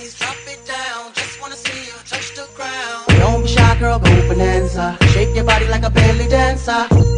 please drop it down. Just wanna see you touch the ground. Don't be shy, girl, go bonanza. Shake your body like a belly dancer.